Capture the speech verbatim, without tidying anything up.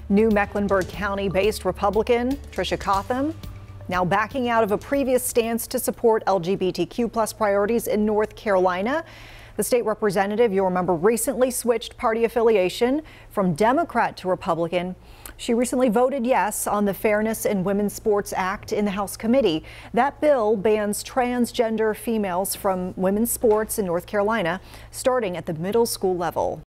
New Mecklenburg County-based Republican Tricia Cotham now backing out of a previous stance to support L G B T Q plus priorities in North Carolina. The state representative, you'll remember, recently switched party affiliation from Democrat to Republican. She recently voted yes on the Fairness in Women's Sports Act in the House committee. That bill bans transgender females from women's sports in North Carolina, starting at the middle school level.